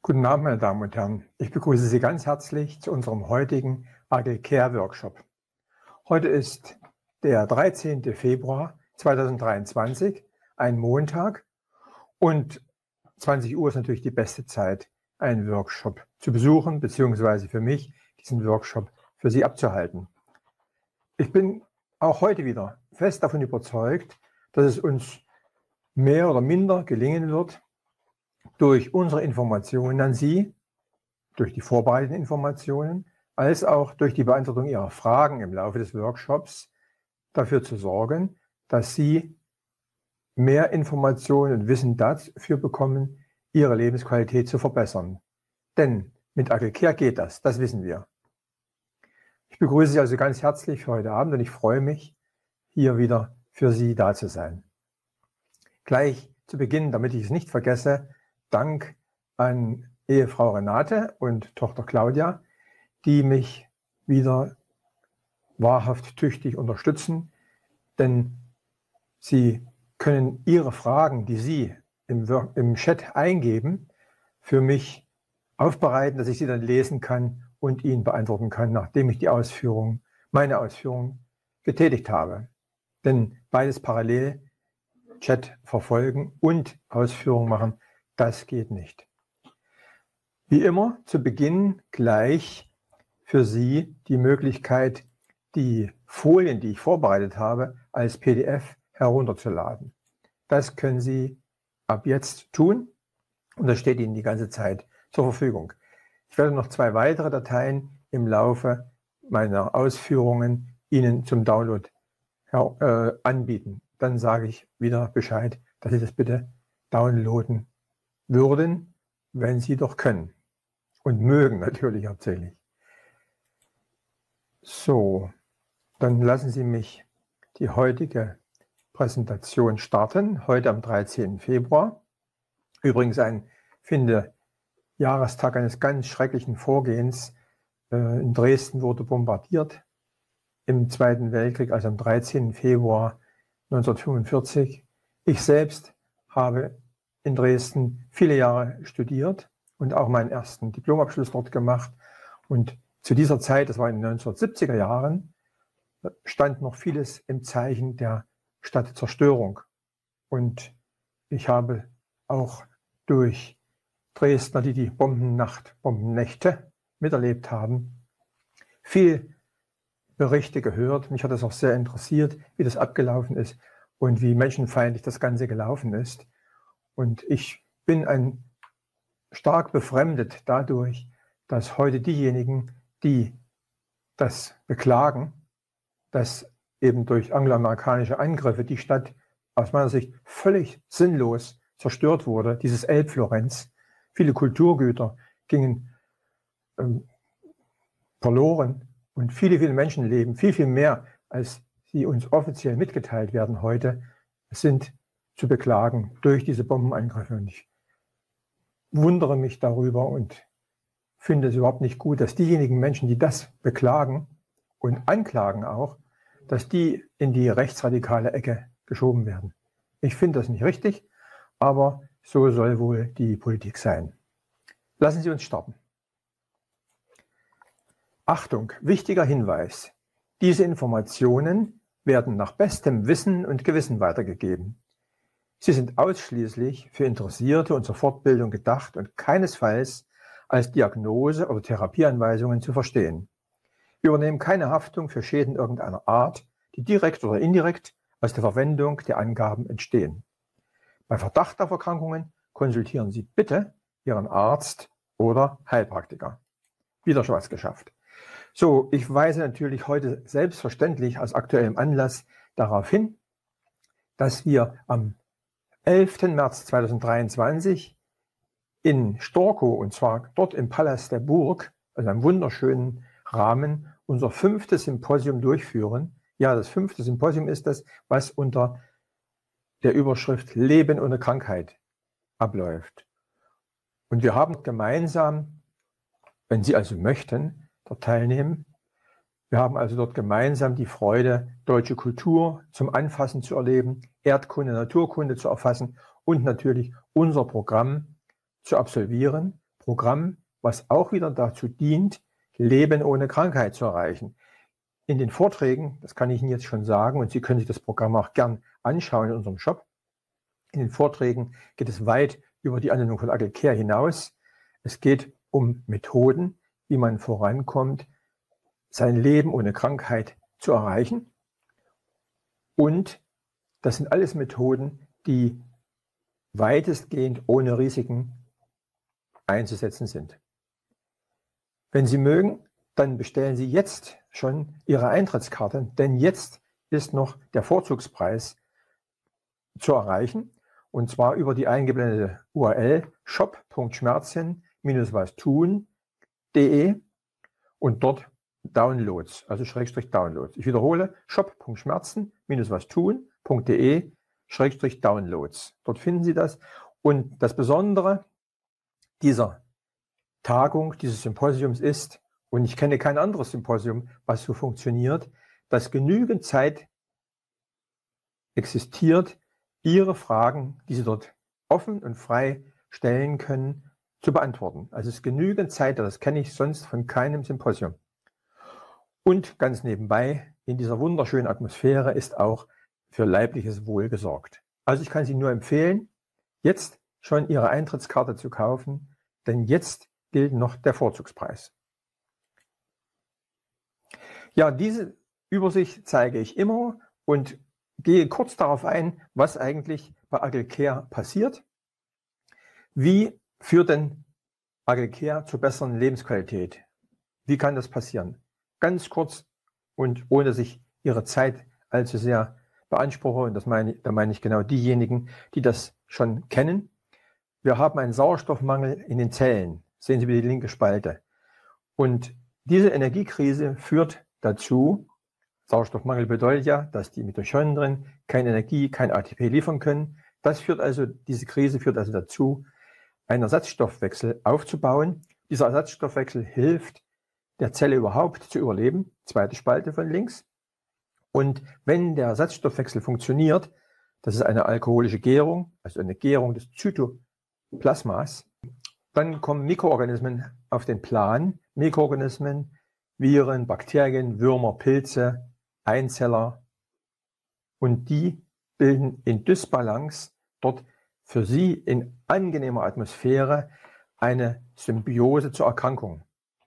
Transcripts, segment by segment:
Guten Abend, meine Damen und Herren. Ich begrüße Sie ganz herzlich zu unserem heutigen Agile Care Workshop. Heute ist der 13. Februar 2023, ein Montag, und 20 Uhr ist natürlich die beste Zeit, einen Workshop zu besuchen, beziehungsweise für mich diesen Workshop für Sie abzuhalten. Ich bin auch heute wieder fest davon überzeugt, dass es uns mehr oder minder gelingen wird, durch unsere Informationen an Sie, durch die vorbereiteten Informationen, als auch durch die Beantwortung Ihrer Fragen im Laufe des Workshops dafür zu sorgen, dass Sie mehr Informationen und Wissen dafür bekommen, Ihre Lebensqualität zu verbessern. Denn mit Agile Care geht das wissen wir. Ich begrüße Sie also ganz herzlich für heute Abend und ich freue mich, hier wieder für Sie da zu sein. Gleich zu Beginn, damit ich es nicht vergesse, Dank an Ehefrau Renate und Tochter Claudia, die mich wieder wahrhaft tüchtig unterstützen, denn sie können ihre Fragen, die Sie im Chat eingeben, für mich aufbereiten, dass ich sie dann lesen kann und Ihnen beantworten kann, nachdem ich meine Ausführungen getätigt habe. Denn beides parallel, Chat verfolgen und Ausführungen machen, das geht nicht. Wie immer zu Beginn gleich für Sie die Möglichkeit, die Folien, die ich vorbereitet habe, als PDF herunterzuladen. Das können Sie ab jetzt tun und das steht Ihnen die ganze Zeit zur Verfügung. Ich werde noch 2 weitere Dateien im Laufe meiner Ausführungen Ihnen zum Download anbieten. Dann sage ich wieder Bescheid, dass Sie das bitte downloaden würden, wenn Sie doch können. Und mögen natürlich hauptsächlich. So, dann lassen Sie mich die heutige Präsentation starten. Heute am 13. Februar. Übrigens Jahrestag eines ganz schrecklichen Vorgehens. In Dresden wurde bombardiert im Zweiten Weltkrieg, also am 13. Februar 1945. Ich selbst habe in Dresden viele Jahre studiert und auch meinen ersten Diplomabschluss dort gemacht. Und zu dieser Zeit, das war in den 1970er Jahren, stand noch vieles im Zeichen der Stadtzerstörung. Und ich habe auch durch Dresdner, die Bombennächte miterlebt haben, viel Berichte gehört. Mich hat es auch sehr interessiert, wie das abgelaufen ist und wie menschenfeindlich das Ganze gelaufen ist. Und ich bin stark befremdet dadurch, dass heute diejenigen, die das beklagen, dass eben durch angloamerikanische Angriffe die Stadt aus meiner Sicht völlig sinnlos zerstört wurde, dieses Elbflorenz. Viele Kulturgüter gingen verloren und viele Menschenleben, viel mehr, als sie uns offiziell mitgeteilt werden heute, sind zu beklagen durch diese Bombenangriffe. Und ich wundere mich darüber und finde es überhaupt nicht gut, dass diejenigen Menschen, die das beklagen und anklagen auch, dass die in die rechtsradikale Ecke geschoben werden. Ich finde das nicht richtig, aber so soll wohl die Politik sein. Lassen Sie uns starten. Achtung, wichtiger Hinweis. Diese Informationen werden nach bestem Wissen und Gewissen weitergegeben. Sie sind ausschließlich für Interessierte und zur Fortbildung gedacht und keinesfalls als Diagnose oder Therapieanweisungen zu verstehen. Wir übernehmen keine Haftung für Schäden irgendeiner Art, die direkt oder indirekt aus der Verwendung der Angaben entstehen. Bei Verdacht auf Erkrankungen konsultieren Sie bitte Ihren Arzt oder Heilpraktiker. Wieder schon was geschafft. So, ich weise natürlich heute selbstverständlich aus aktuellem Anlass darauf hin, dass wir am 11. März 2023 in Storkow, und zwar dort im Palast der Burg, also einem wunderschönen Rahmen, unser 5. Symposium durchführen. Ja, das 5. Symposium ist das, was unter der Überschrift Leben ohne Krankheit abläuft. Und wir haben gemeinsam, wenn Sie also möchten, dort teilnehmen, wir haben also dort gemeinsam die Freude, deutsche Kultur zum Anfassen zu erleben, Erdkunde, Naturkunde zu erfassen und natürlich unser Programm zu absolvieren, Programm, was auch wieder dazu dient, Leben ohne Krankheit zu erreichen. In den Vorträgen, das kann ich Ihnen jetzt schon sagen, und Sie können sich das Programm auch gern anschauen in unserem Shop. In den Vorträgen geht es weit über die Anwendung von Agile Care hinaus. Es geht um Methoden, wie man vorankommt, sein Leben ohne Krankheit zu erreichen. Und das sind alles Methoden, die weitestgehend ohne Risiken einzusetzen sind. Wenn Sie mögen, dann bestellen Sie jetzt schon Ihre Eintrittskarte, denn jetzt ist noch der Vorzugspreis zu erreichen, und zwar über die eingeblendete URL shop.schmerzchen-was-tun.de und dort Downloads, also /Downloads. Ich wiederhole, shop.schmerzen-was-tun.de/Downloads. Dort finden Sie das. Und das Besondere dieser Tagung, dieses Symposiums ist, und ich kenne kein anderes Symposium, was so funktioniert, dass genügend Zeit existiert, Ihre Fragen, die Sie dort offen und frei stellen können, zu beantworten. Also es ist genügend Zeit, das kenne ich sonst von keinem Symposium. Und ganz nebenbei, in dieser wunderschönen Atmosphäre ist auch für leibliches Wohl gesorgt. Also ich kann Sie nur empfehlen, jetzt schon Ihre Eintrittskarte zu kaufen, denn jetzt gilt noch der Vorzugspreis. Ja, diese Übersicht zeige ich immer und gehe kurz darauf ein, was eigentlich bei Agile Care passiert. Wie führt denn Agile Care zur besseren Lebensqualität? Wie kann das passieren? Ganz kurz und ohne sich Ihre Zeit allzu sehr beanspruche, und da meine ich genau diejenigen, die das schon kennen. Wir haben einen Sauerstoffmangel in den Zellen. Sehen Sie bitte die linke Spalte. Und diese Energiekrise führt dazu, Sauerstoffmangel bedeutet ja, dass die Mitochondrien keine Energie, kein ATP liefern können. Diese Krise führt also dazu, einen Ersatzstoffwechsel aufzubauen. Dieser Ersatzstoffwechsel hilft der Zelle überhaupt zu überleben. Zweite Spalte von links. Und wenn der Ersatzstoffwechsel funktioniert, das ist eine alkoholische Gärung, also eine Gärung des Zytoplasmas, dann kommen Mikroorganismen auf den Plan. Mikroorganismen, Viren, Bakterien, Würmer, Pilze, Einzeller. Und die bilden in Dysbalance dort für Sie in angenehmer Atmosphäre eine Symbiose zur Erkrankung.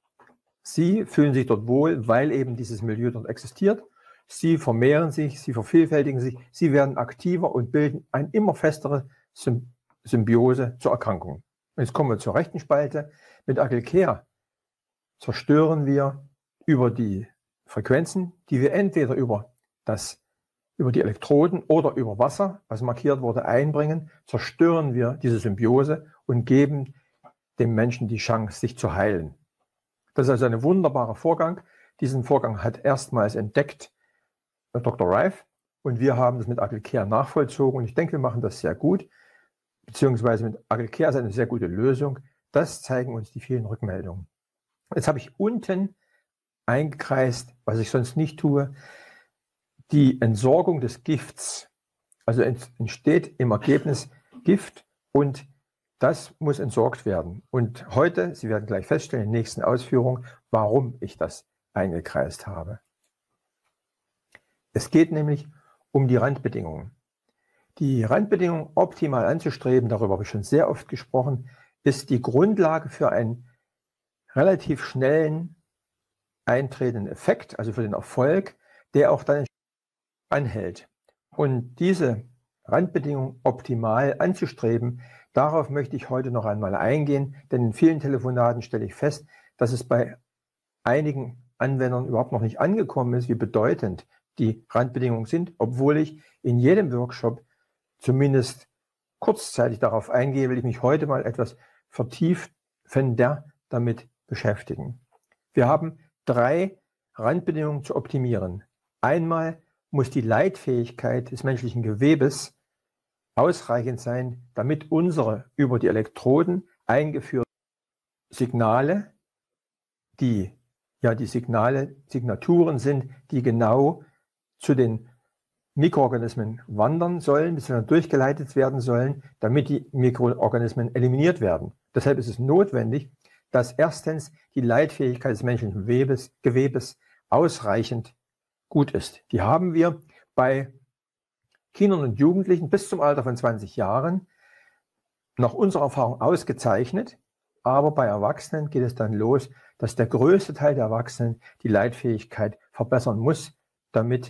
Sie fühlen sich dort wohl, weil eben dieses Milieu dort existiert. Sie vermehren sich, sie vervielfältigen sich, sie werden aktiver und bilden eine immer festere Symbiose zur Erkrankung. Jetzt kommen wir zur rechten Spalte. Mit Agile Care zerstören wir über die Frequenzen, die wir entweder über die Elektroden oder über Wasser, was markiert wurde, einbringen, zerstören wir diese Symbiose und geben dem Menschen die Chance, sich zu heilen. Das ist also ein wunderbarer Vorgang. Diesen Vorgang hat erstmals entdeckt Dr. Rife und wir haben das mit Agile Care nachvollzogen und ich denke, wir machen das sehr gut, beziehungsweise mit Agile Care ist eine sehr gute Lösung. Das zeigen uns die vielen Rückmeldungen. Jetzt habe ich unten eingekreist, was ich sonst nicht tue, die Entsorgung des Gifts. Also entsteht im Ergebnis Gift und das muss entsorgt werden. Und heute, Sie werden gleich feststellen in den nächsten Ausführungen, warum ich das eingekreist habe. Es geht nämlich um die Randbedingungen. Die Randbedingungen optimal anzustreben, darüber habe ich schon sehr oft gesprochen, ist die Grundlage für einen relativ schnellen eintretenden Effekt, also für den Erfolg, der auch dann anhält. Und diese Randbedingungen optimal anzustreben, darauf möchte ich heute noch einmal eingehen, denn in vielen Telefonaten stelle ich fest, dass es bei einigen Anwendern überhaupt noch nicht angekommen ist, wie bedeutend die Randbedingungen sind, obwohl ich in jedem Workshop zumindest kurzzeitig darauf eingehe, will ich mich heute mal etwas vertiefender damit beschäftigen. Wir haben 3 Randbedingungen zu optimieren. Einmal muss die Leitfähigkeit des menschlichen Gewebes ausreichend sein, damit unsere über die Elektroden eingeführten Signale, die Signaturen sind, die genau zu den Mikroorganismen wandern sollen, bzw. durchgeleitet werden sollen, damit die Mikroorganismen eliminiert werden. Deshalb ist es notwendig, dass erstens die Leitfähigkeit des menschlichen Gewebes ausreichend gut ist. Die haben wir bei Kindern und Jugendlichen bis zum Alter von 20 Jahren nach unserer Erfahrung ausgezeichnet, aber bei Erwachsenen geht es dann los, dass der größte Teil der Erwachsenen die Leitfähigkeit verbessern muss, damit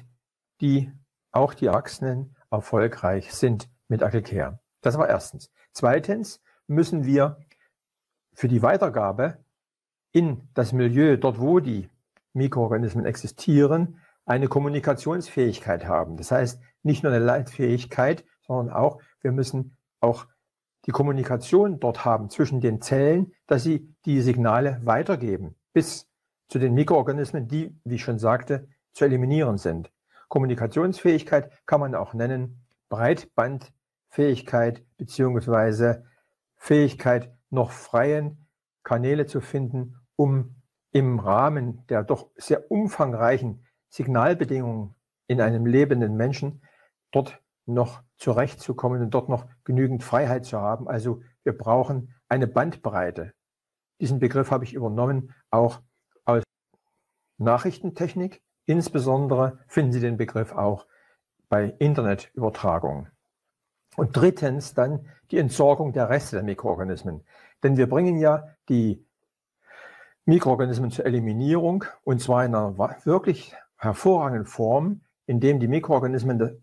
auch die Erwachsenen erfolgreich sind mit Agilcare. Das war erstens. Zweitens müssen wir für die Weitergabe in das Milieu, dort wo die Mikroorganismen existieren, eine Kommunikationsfähigkeit haben. Das heißt, nicht nur eine Leitfähigkeit, sondern auch, wir müssen auch die Kommunikation dort haben zwischen den Zellen, dass sie die Signale weitergeben, bis zu den Mikroorganismen, die, wie ich schon sagte, zu eliminieren sind. Kommunikationsfähigkeit kann man auch nennen Breitbandfähigkeit beziehungsweise Fähigkeit, noch freien Kanäle zu finden, um im Rahmen der doch sehr umfangreichen Signalbedingungen in einem lebenden Menschen dort noch zurechtzukommen und dort noch genügend Freiheit zu haben. Also wir brauchen eine Bandbreite. Diesen Begriff habe ich übernommen, auch aus Nachrichtentechnik. Insbesondere finden Sie den Begriff auch bei Internetübertragungen. Und drittens dann die Entsorgung der Reste der Mikroorganismen. Denn wir bringen ja die Mikroorganismen zur Eliminierung, und zwar in einer wirklich hervorragenden Form, indem die Mikroorganismen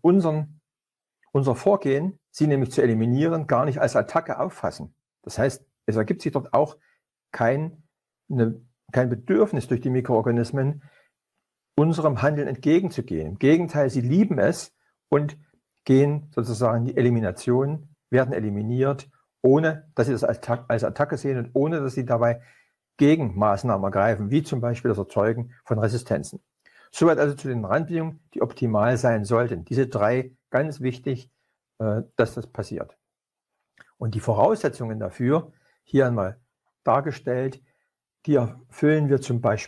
unser Vorgehen, sie nämlich zu eliminieren, gar nicht als Attacke auffassen. Das heißt, es ergibt sich dort auch kein Bedürfnis durch die Mikroorganismen, unserem Handeln entgegenzugehen. Im Gegenteil, sie lieben es und gehen sozusagen in die Elimination, werden eliminiert, ohne dass sie das als Attacke sehen und ohne dass sie dabei Gegenmaßnahmen ergreifen, wie zum Beispiel das Erzeugen von Resistenzen. Soweit also zu den Randbedingungen, die optimal sein sollten. Diese drei, ganz wichtig, dass das passiert. Und die Voraussetzungen dafür, hier einmal dargestellt, die erfüllen wir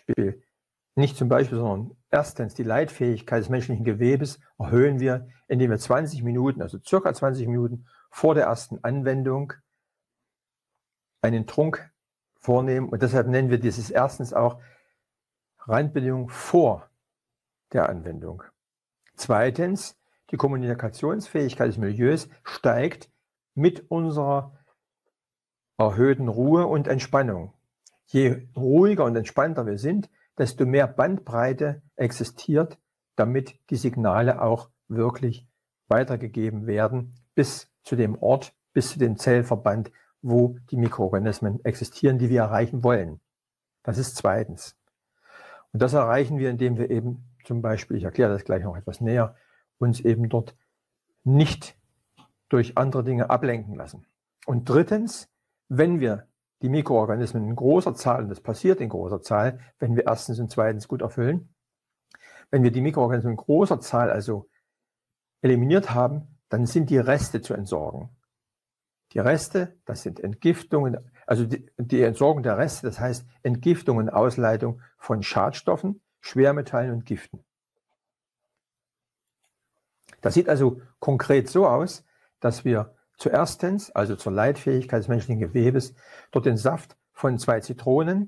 sondern erstens die Leitfähigkeit des menschlichen Gewebes erhöhen wir, indem wir 20 Minuten, also circa 20 Minuten vor der ersten Anwendung einen Trunk vornehmen. Und deshalb nennen wir dieses erstens auch Randbedingung vor der Anwendung. Zweitens, die Kommunikationsfähigkeit des Milieus steigt mit unserer erhöhten Ruhe und Entspannung. Je ruhiger und entspannter wir sind, desto mehr Bandbreite existiert, damit die Signale auch wirklich weitergegeben werden bis zu dem Ort, bis zu dem Zellverband, wo die Mikroorganismen existieren, die wir erreichen wollen. Das ist zweitens. Und das erreichen wir, indem wir eben zum Beispiel, ich erkläre das gleich noch etwas näher, uns eben dort nicht durch andere Dinge ablenken lassen. Und drittens, wenn wir die Mikroorganismen in großer Zahl, und das passiert in großer Zahl, wenn wir erstens und zweitens gut erfüllen, wenn wir die Mikroorganismen in großer Zahl also eliminiert haben, dann sind die Reste zu entsorgen. Die Reste, das sind Entgiftungen, also die Entsorgung der Reste, das heißt Entgiftung und Ausleitung von Schadstoffen, Schwermetallen und Giften. Das sieht also konkret so aus, dass wir zuerstens, also zur Leitfähigkeit des menschlichen Gewebes, dort den Saft von 2 Zitronen,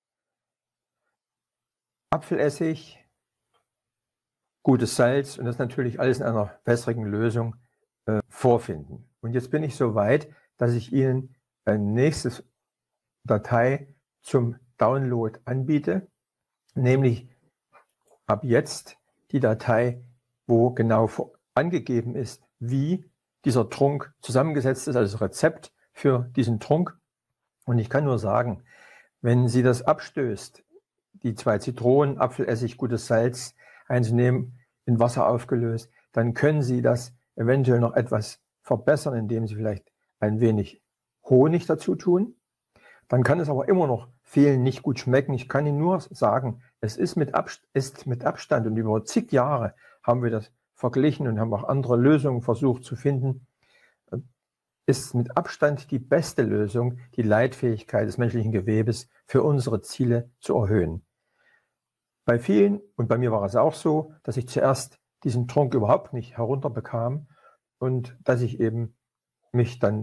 Apfelessig, gutes Salz und das natürlich alles in einer wässrigen Lösung vorfinden. Und jetzt bin ich so weit, dass ich Ihnen ein nächstes Datei zum Download anbiete, nämlich ab jetzt die Datei, wo genau angegeben ist, wie dieser Trunk zusammengesetzt ist, also das Rezept für diesen Trunk. Und ich kann nur sagen, wenn Sie das abstößt, die 2 Zitronen, Apfelessig, gutes Salz einzunehmen, in Wasser aufgelöst, dann können Sie das eventuell noch etwas verbessern, indem Sie vielleicht ein wenig Honig dazu tun. Dann kann es aber immer noch vielen nicht gut schmecken. Ich kann Ihnen nur sagen, es ist mit Abstand und über zig Jahre haben wir das verglichen und haben auch andere Lösungen versucht zu finden, ist mit Abstand die beste Lösung, die Leitfähigkeit des menschlichen Gewebes für unsere Ziele zu erhöhen. Bei vielen, und bei mir war es auch so, dass ich zuerst diesen Trunk überhaupt nicht herunterbekam und dass ich eben mich dann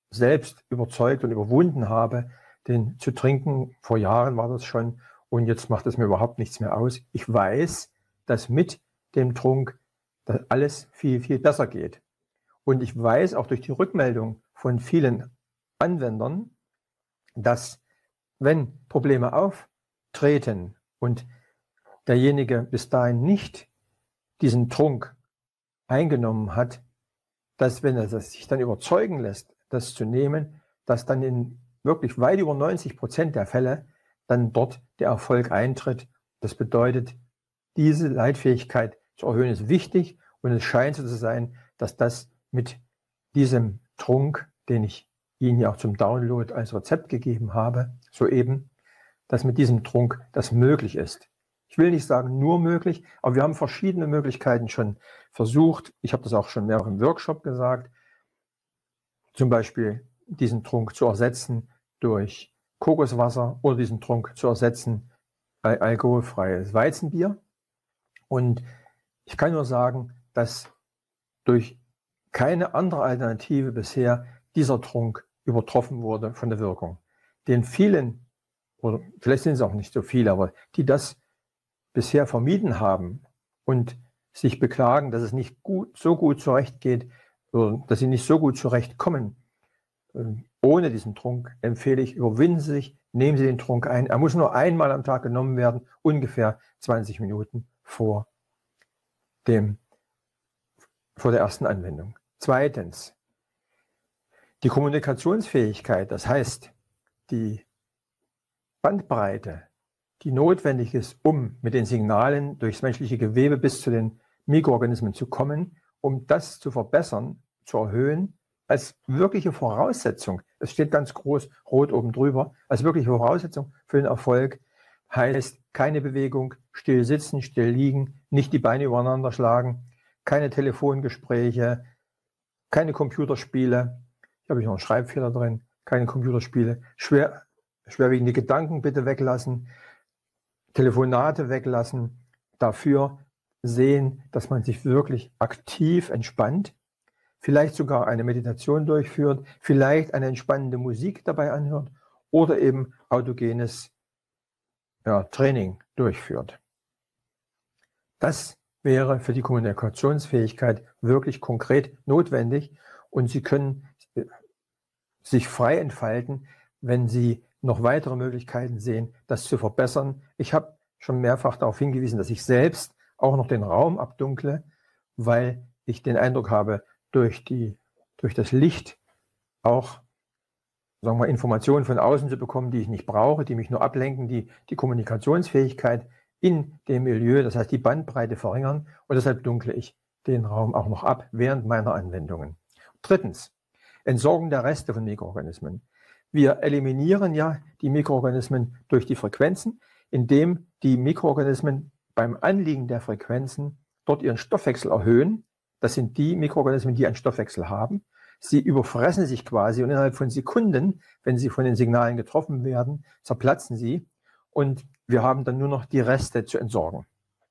selbst überzeugt und überwunden habe, den zu trinken. Vor Jahren war das schon und jetzt macht es mir überhaupt nichts mehr aus. Ich weiß, dass mit dem Trunk dass alles viel, viel besser geht. Und ich weiß auch durch die Rückmeldung von vielen Anwendern, dass wenn Probleme auftreten und derjenige bis dahin nicht diesen Trunk eingenommen hat, dass wenn er sich dann überzeugen lässt, das zu nehmen, dass dann in wirklich weit über 90% der Fälle dann dort der Erfolg eintritt. Das bedeutet, diese Leitfähigkeit zu erhöhen ist wichtig und es scheint so zu sein, dass das mit diesem Trunk, den ich Ihnen ja auch zum Download als Rezept gegeben habe, soeben, dass mit diesem Trunk das möglich ist. Ich will nicht sagen nur möglich, aber wir haben verschiedene Möglichkeiten schon versucht. Ich habe das auch schon mehrfach im Workshop gesagt. Zum Beispiel diesen Trunk zu ersetzen durch Kokoswasser oder diesen Trunk zu ersetzen bei alkoholfreies Weizenbier. Und ich kann nur sagen, dass durch keine andere Alternative bisher dieser Trunk übertroffen wurde von der Wirkung. Den vielen, oder vielleicht sind es auch nicht so viele, aber die das bisher vermieden haben und sich beklagen, dass es nicht so gut zurechtgeht, oder dass sie nicht so gut zurechtkommen, ohne diesen Trunk, empfehle ich, überwinden Sie sich, nehmen Sie den Trunk ein. Er muss nur einmal am Tag genommen werden, ungefähr 20 Minuten vor der ersten Anwendung. Zweitens, die Kommunikationsfähigkeit, das heißt, die Bandbreite, die notwendig ist, um mit den Signalen durchs menschliche Gewebe bis zu den Mikroorganismen zu kommen, um das zu verbessern, zu erhöhen, als wirkliche Voraussetzung, es steht ganz groß rot oben drüber, als wirkliche Voraussetzung für den Erfolg heißt keine Bewegung, still sitzen, still liegen, nicht die Beine übereinander schlagen, keine Telefongespräche, keine Computerspiele, hier habe ich noch einen Schreibfehler drin, keine Computerspiele, schwerwiegende Gedanken bitte weglassen, Telefonate weglassen, dafür sehen, dass man sich wirklich aktiv entspannt, vielleicht sogar eine Meditation durchführt, vielleicht eine entspannende Musik dabei anhört oder eben autogenes Training durchführt. Das wäre für die Kommunikationsfähigkeit wirklich konkret notwendig und Sie können sich frei entfalten, wenn Sie noch weitere Möglichkeiten sehen, das zu verbessern. Ich habe schon mehrfach darauf hingewiesen, dass ich selbst auch noch den Raum abdunkle, weil ich den Eindruck habe, durch das Licht auch, sagen wir, Informationen von außen zu bekommen, die ich nicht brauche, die mich nur ablenken, die Kommunikationsfähigkeit in dem Milieu, das heißt die Bandbreite verringern und deshalb dunkle ich den Raum auch noch ab während meiner Anwendungen. Drittens, Entsorgung der Reste von Mikroorganismen. Wir eliminieren ja die Mikroorganismen durch die Frequenzen, indem die Mikroorganismen beim Anliegen der Frequenzen dort ihren Stoffwechsel erhöhen. Das sind die Mikroorganismen, die einen Stoffwechsel haben. Sie überfressen sich quasi und innerhalb von Sekunden, wenn sie von den Signalen getroffen werden, zerplatzen sie und wir haben dann nur noch die Reste zu entsorgen.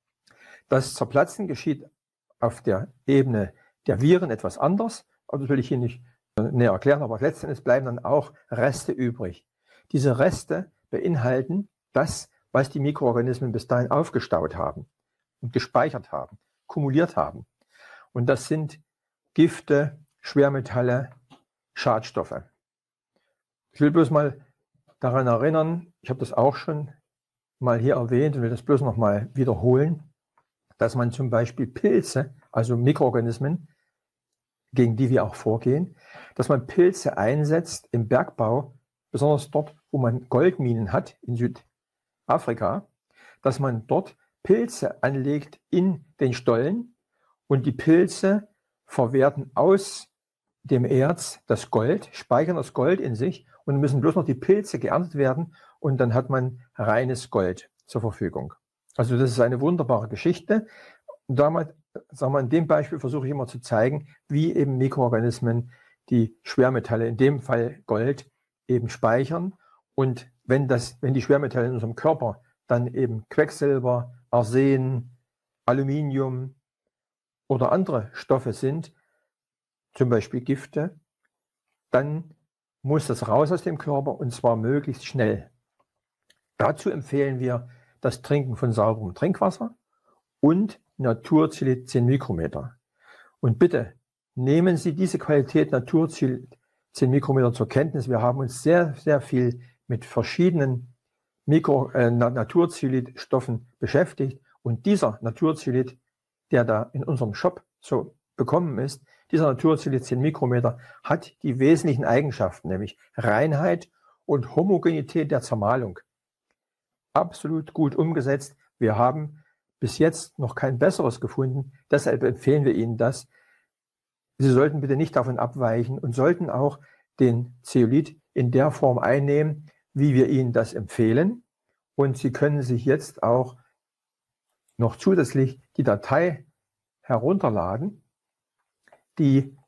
Das Zerplatzen geschieht auf der Ebene der Viren etwas anders, aber das will ich hier nicht näher erklären, aber letztendlich bleiben dann auch Reste übrig. Diese Reste beinhalten das, was die Mikroorganismen bis dahin aufgestaut haben und gespeichert haben, kumuliert haben. Und das sind Gifte, Schwermetalle, Schadstoffe. Ich will bloß mal daran erinnern, ich habe das auch schon mal hier erwähnt und will das bloß noch mal wiederholen, dass man zum Beispiel Pilze, also Mikroorganismen, gegen die wir auch vorgehen, dass man Pilze einsetzt im Bergbau, besonders dort, wo man Goldminen hat, in Südafrika, dass man dort Pilze anlegt in den Stollen und die Pilze verwerten aus dem Erz das Gold, speichern das Gold in sich und müssen bloß noch die Pilze geerntet werden und dann hat man reines Gold zur Verfügung. Also das ist eine wunderbare Geschichte. Und damit, sagen wir, in dem Beispiel versuche ich immer zu zeigen, wie eben Mikroorganismen die Schwermetalle, in dem Fall Gold, eben speichern. Und wenn die Schwermetalle in unserem Körper dann eben Quecksilber, Arsen, Aluminium oder andere Stoffe sind, zum Beispiel Gifte, dann muss das raus aus dem Körper und zwar möglichst schnell. Dazu empfehlen wir das Trinken von sauberem Trinkwasser und Naturzylit 10 Mikrometer. Und bitte nehmen Sie diese Qualität Naturzylit 10 Mikrometer zur Kenntnis. Wir haben uns sehr, sehr viel mit verschiedenen Naturzylitstoffen beschäftigt. Und dieser Naturzylit, der da in unserem Shop so bekommen ist, dieser Naturzylit 10 Mikrometer hat die wesentlichen Eigenschaften, nämlich Reinheit und Homogenität der Zermahlung. Absolut gut umgesetzt. Wir haben bis jetzt noch kein besseres gefunden. Deshalb empfehlen wir Ihnen das. Sie sollten bitte nicht davon abweichen und sollten auch den Zeolit in der Form einnehmen, wie wir Ihnen das empfehlen. Und Sie können sich jetzt auch noch zusätzlich die Datei herunterladen, die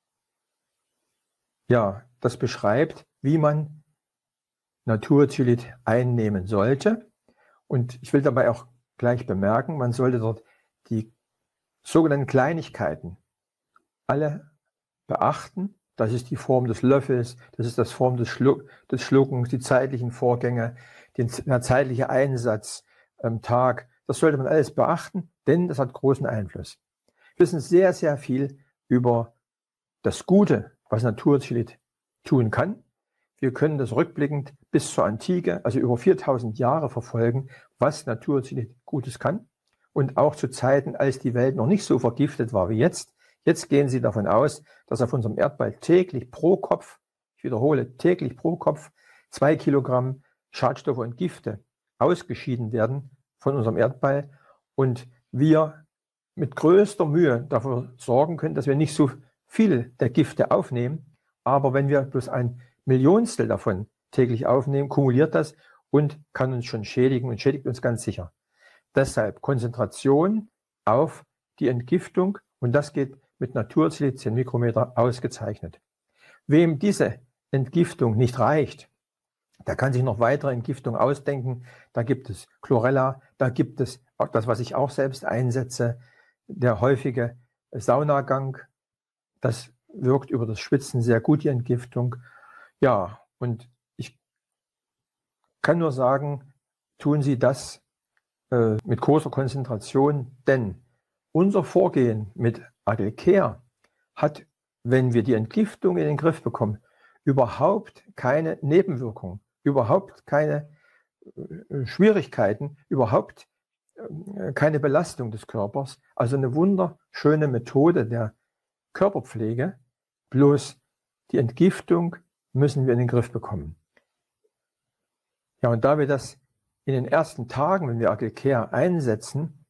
das beschreibt, wie man Naturzylit einnehmen sollte. Und ich will dabei auch gleich bemerken, man sollte dort die sogenannten Kleinigkeiten alle beachten. Das ist die Form des Löffels, das ist das Form des Schluckens, die zeitlichen Vorgänge, der zeitliche Einsatz am Tag. Das sollte man alles beachten, denn das hat großen Einfluss. Wir wissen sehr, sehr viel über das Gute, was Naturzylit tun kann. Wir können das rückblickend bis zur Antike, also über 4000 Jahre verfolgen, was Naturzylit Gutes kann. Und auch zu Zeiten, als die Welt noch nicht so vergiftet war wie jetzt. Jetzt gehen Sie davon aus, dass auf unserem Erdball täglich pro Kopf, ich wiederhole, täglich pro Kopf 2 Kilogramm Schadstoffe und Gifte ausgeschieden werden von unserem Erdball und wir mit größter Mühe dafür sorgen können, dass wir nicht so viel der Gifte aufnehmen. Aber wenn wir bloß ein Millionstel davon täglich aufnehmen, kumuliert das und kann uns schon schädigen und schädigt uns ganz sicher. Deshalb Konzentration auf die Entgiftung und das geht mit Naturzylit 10 Mikrometer ausgezeichnet. Wem diese Entgiftung nicht reicht, der kann sich noch weitere Entgiftungen ausdenken. Da gibt es Chlorella, da gibt es auch das, was ich auch selbst einsetze, der häufige Saunagang. Das wirkt über das Schwitzen sehr gut, die Entgiftung. Ja, und ich kann nur sagen, tun Sie das mit großer Konzentration, denn unser Vorgehen mit Agilcare hat, wenn wir die Entgiftung in den Griff bekommen, überhaupt keine Nebenwirkungen, überhaupt keine Schwierigkeiten, überhaupt keine Belastung des Körpers. Also eine wunderschöne Methode der Körperpflege, bloß die Entgiftung müssen wir in den Griff bekommen. Ja, und da wir das in den ersten Tagen, wenn wir Agilcare einsetzen,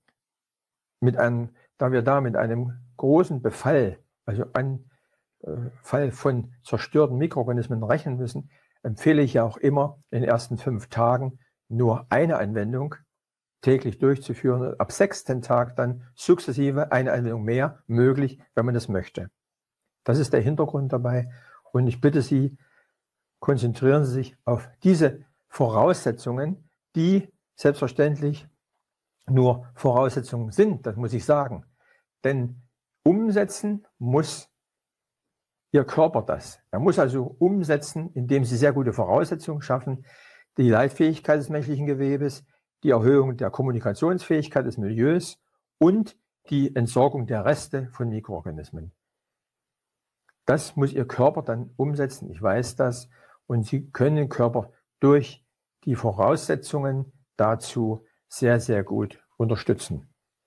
da wir da mit einem großen Befall, also Fall von zerstörten Mikroorganismen rechnen müssen, empfehle ich ja auch immer in den ersten 5 Tagen nur eine Anwendung täglich durchzuführen. Ab 6. Tag dann sukzessive eine Anwendung mehr möglich, wenn man das möchte. Das ist der Hintergrund dabei und ich bitte Sie, konzentrieren Sie sich auf diese Voraussetzungen, die selbstverständlich nur Voraussetzungen sind, das muss ich sagen. Denn umsetzen muss Ihr Körper das. Er muss also umsetzen, indem Sie sehr gute Voraussetzungen schaffen, die Leitfähigkeit des menschlichen Gewebes, die Erhöhung der Kommunikationsfähigkeit des Milieus und die Entsorgung der Reste von Mikroorganismen. Das muss Ihr Körper dann umsetzen, ich weiß das, und Sie können den Körper durch die Voraussetzungen dazu sehr, sehr gut unterstützen.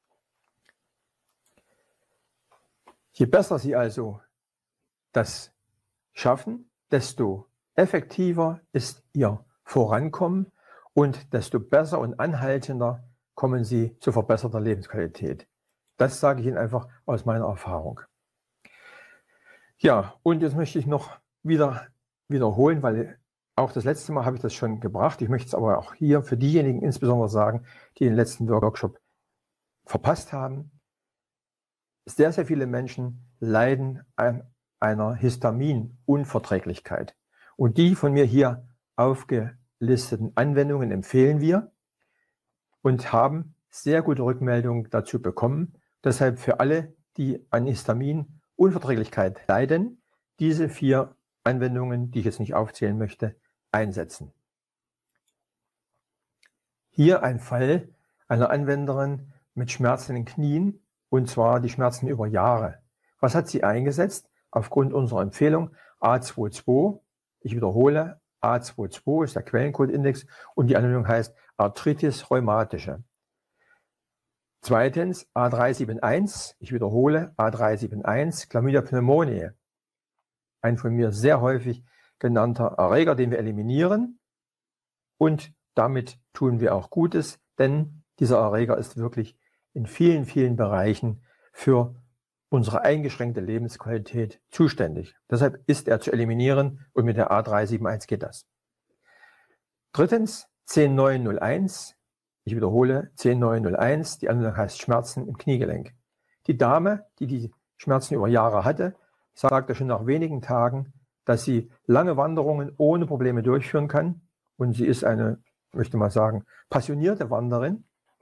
Je besser Sie also das schaffen, desto effektiver ist Ihr Vorankommen und desto besser und anhaltender kommen Sie zu verbesserter Lebensqualität. Das sage ich Ihnen einfach aus meiner Erfahrung. Ja, und jetzt möchte ich noch wiederholen, weil auch das letzte Mal habe ich das schon gebracht. Ich möchte es aber auch hier für diejenigen insbesondere sagen, die den letzten Workshop verpasst haben. Sehr, sehr viele Menschen leiden an einer Histaminunverträglichkeit. Und die von mir hier aufgelisteten Anwendungen empfehlen wir und haben sehr gute Rückmeldungen dazu bekommen. Deshalb für alle, die an Histaminunverträglichkeit leiden, diese 4 Anwendungen, die ich jetzt nicht aufzählen möchte, einsetzen. Hier ein Fall einer Anwenderin mit Schmerzen in den Knien, und zwar die Schmerzen über Jahre. Was hat sie eingesetzt? Aufgrund unserer Empfehlung A22, ich wiederhole, A22 ist der Quellencode-Index und die Anwendung heißt Arthritis rheumatische. Zweitens A371, ich wiederhole, A371, Chlamydia pneumoniae. Ein von mir sehr häufig genannter Erreger, den wir eliminieren, und damit tun wir auch Gutes, denn dieser Erreger ist wirklich in vielen, vielen Bereichen für unsere eingeschränkte Lebensqualität zuständig. Deshalb ist er zu eliminieren und mit der A371 geht das. Drittens 10901, ich wiederhole 10901, die Anwendung heißt Schmerzen im Kniegelenk. Die Dame, die die Schmerzen über Jahre hatte, sagte schon nach wenigen Tagen, dass sie lange Wanderungen ohne Probleme durchführen kann, und sie ist eine, möchte mal sagen, passionierte Wanderin,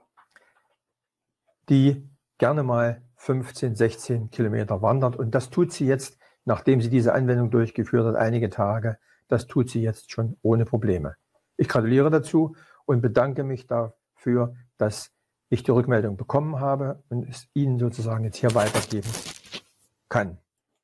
die gerne mal 15, 16 Kilometer wandert, und das tut sie jetzt, nachdem sie diese Anwendung durchgeführt hat, einige Tage, das tut sie jetzt schon ohne Probleme. Ich gratuliere dazu und bedanke mich dafür, dass ich die Rückmeldung bekommen habe und es Ihnen sozusagen jetzt hier weitergeben kann.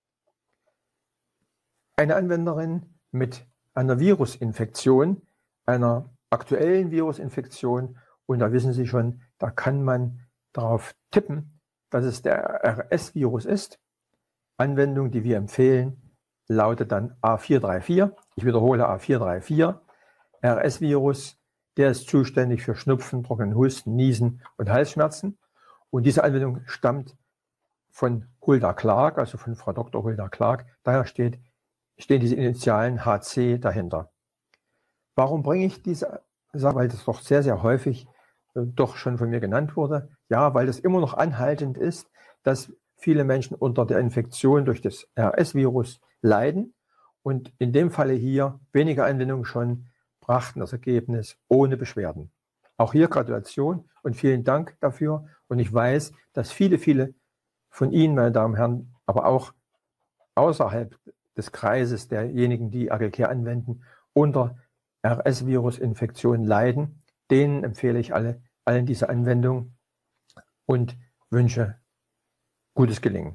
Eine Anwenderin mit einer Virusinfektion, einer aktuellen Virusinfektion, und da wissen Sie schon, da kann man darauf tippen, dass es der RS-Virus ist. Anwendung, die wir empfehlen, lautet dann A434. Ich wiederhole A434. RS-Virus, der ist zuständig für Schnupfen, trockenen Husten, Niesen und Halsschmerzen. Und diese Anwendung stammt von Hulda Clark, also von Frau Dr. Hulda Clark. Daher stehen diese Initialen HC dahinter. Warum bringe ich diese Sache? Weil das doch sehr, sehr häufig doch schon von mir genannt wurde. Ja, weil das immer noch anhaltend ist, dass viele Menschen unter der Infektion durch das RS-Virus leiden. Und in dem Falle hier wenige Anwendungen schon brachten das Ergebnis ohne Beschwerden. Auch hier Gratulation und vielen Dank dafür. Und ich weiß, dass viele, viele von Ihnen, meine Damen und Herren, aber auch außerhalb des Kreises derjenigen, die AgelCare anwenden, unter RS-Virus-Infektionen leiden. Denen empfehle ich allen diese Anwendung und wünsche gutes Gelingen.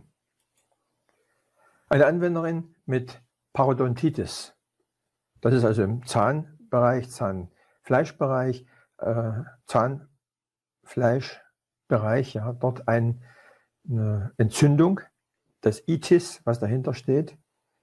Eine Anwenderin mit Parodontitis, das ist also im Zahnbereich, Zahnfleischbereich, Zahnfleischbereich, ja, dort eine Entzündung, das Itis, was dahinter steht.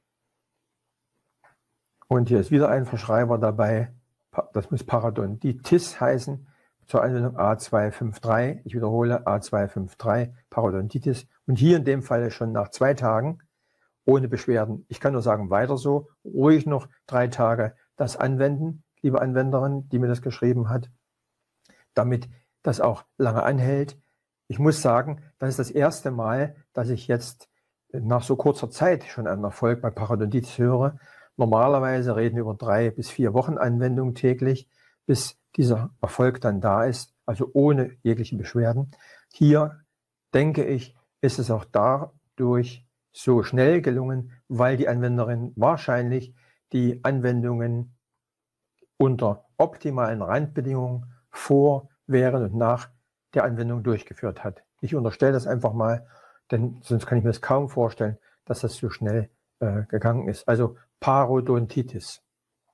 Und hier ist wieder ein Verschreiber dabei, das muss Parodontitis heißen, zur Anwendung A253. Ich wiederhole A253, Parodontitis. Und hier in dem Fall schon nach 2 Tagen ohne Beschwerden. Ich kann nur sagen, weiter so, ruhig noch 3 Tage das anwenden, liebe Anwenderin, die mir das geschrieben hat, damit das auch lange anhält. Ich muss sagen, das ist das erste Mal, dass ich jetzt nach so kurzer Zeit schon einen Erfolg bei Parodontitis höre. Normalerweise reden wir über 3 bis 4 Wochen Anwendung täglich, bis dieser Erfolg dann da ist, also ohne jegliche Beschwerden. Hier, denke ich, ist es auch dadurch so schnell gelungen, weil die Anwenderin wahrscheinlich die Anwendungen unter optimalen Randbedingungen vor, während und nach der Anwendung durchgeführt hat. Ich unterstelle das einfach mal, denn sonst kann ich mir das kaum vorstellen, dass das so schnell gegangen ist. Also Parodontitis.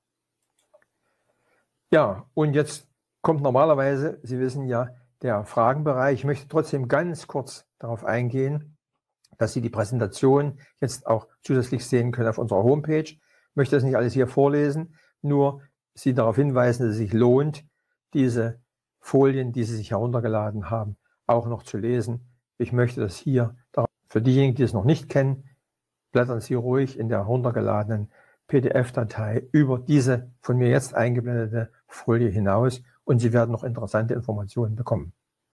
Ja, und jetzt kommt normalerweise, Sie wissen ja, der Fragenbereich. Ich möchte trotzdem ganz kurz darauf eingehen, dass Sie die Präsentation jetzt auch zusätzlich sehen können auf unserer Homepage. Ich möchte das nicht alles hier vorlesen, nur Sie darauf hinweisen, dass es sich lohnt, diese Folien, die Sie sich heruntergeladen haben, auch noch zu lesen. Ich möchte das hier, für diejenigen, die es noch nicht kennen, blättern Sie ruhig in der heruntergeladenen PDF-Datei über diese von mir jetzt eingeblendete Folie hinaus und Sie werden noch interessante Informationen bekommen.